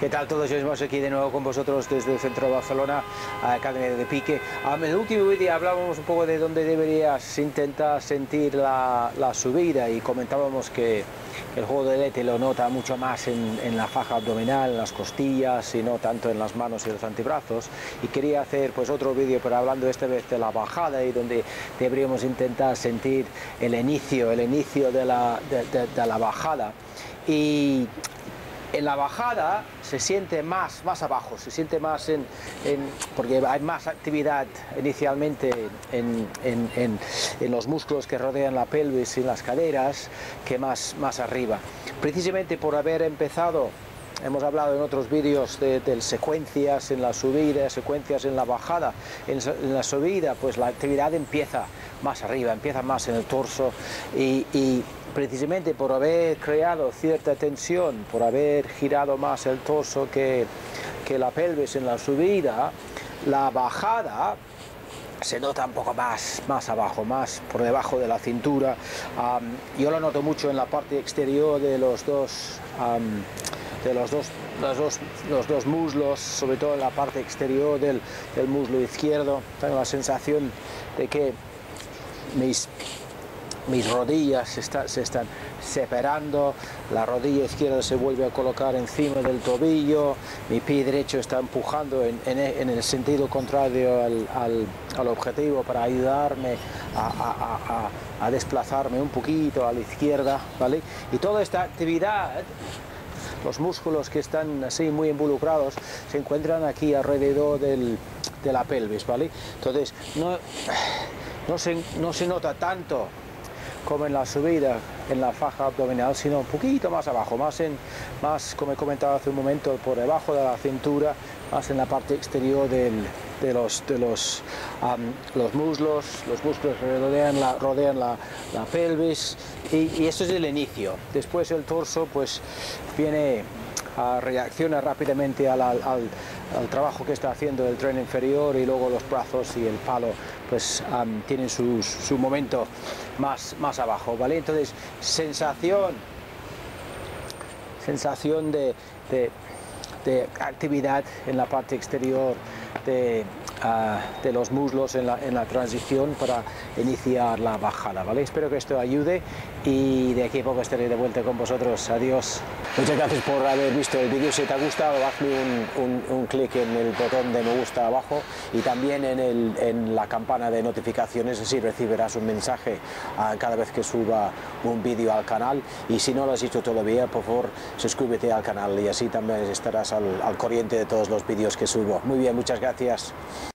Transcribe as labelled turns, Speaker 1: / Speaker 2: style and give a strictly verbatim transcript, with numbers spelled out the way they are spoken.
Speaker 1: ¿Qué tal todos? Estamos aquí de nuevo con vosotros desde el centro de Barcelona, a Academia de Pique. En el último vídeo hablábamos un poco de dónde deberías intentar sentir la, la subida y comentábamos que el juego de Lete lo nota mucho más en, en la faja abdominal, en las costillas y no tanto en las manos y los antebrazos. Y quería hacer pues otro vídeo, pero hablando esta vez de la bajada y donde deberíamos intentar sentir el inicio, el inicio de la, de, de, de la bajada. Y en la bajada se siente más, más abajo, se siente más en, en porque hay más actividad inicialmente en, en, en, en los músculos que rodean la pelvis y las caderas que más, más arriba. Precisamente por haber empezado, hemos hablado en otros vídeos de, de secuencias en la subida, secuencias en la bajada. En, en la subida pues la actividad empieza más arriba, empieza más en el torso y, y precisamente por haber creado cierta tensión, por haber girado más el torso que, que la pelvis en la subida, la bajada se nota un poco más, más abajo, más por debajo de la cintura. Um, yo lo noto mucho en la parte exterior de los dos, um, de los dos, los dos, los dos muslos, sobre todo en la parte exterior del, del muslo izquierdo. Tengo la sensación de que mis mis rodillas se, está, se están separando, la rodilla izquierda se vuelve a colocar encima del tobillo, mi pie derecho está empujando en, en, en el sentido contrario al, al, al objetivo para ayudarme a, a, a, a desplazarme un poquito a la izquierda, ¿vale? Y toda esta actividad, los músculos que están así muy involucrados se encuentran aquí alrededor del, de la pelvis, ¿vale? Entonces no, no, se, no se nota tanto como en la subida en la faja abdominal, sino un poquito más abajo, más, en, más como he comentado hace un momento, por debajo de la cintura, más en la parte exterior del, de, los, de los, um, los muslos, los músculos que rodean la, rodean la, la pelvis, y, y esto es el inicio. Después el torso pues viene a reacciona rápidamente al, al, al trabajo que está haciendo el tren inferior, y luego los brazos y el palo pues um, tienen su, su momento más, más abajo, ¿vale? Entonces sensación sensación de, de, de actividad en la parte exterior de, uh, de los muslos en la, en la transición para iniciar la bajada, ¿vale? Espero que esto ayude y de aquí a poco estaré de vuelta con vosotros. Adiós. Muchas gracias por haber visto el vídeo. Si te ha gustado, hazle un, un, un clic en el botón de me gusta abajo y también en, el, en la campana de notificaciones, así recibirás un mensaje uh, cada vez que suba un vídeo al canal. Y si no lo has hecho todavía, por favor, suscríbete al canal y así también estarás al, al corriente de todos los vídeos que subo. Muy bien, muchas gracias.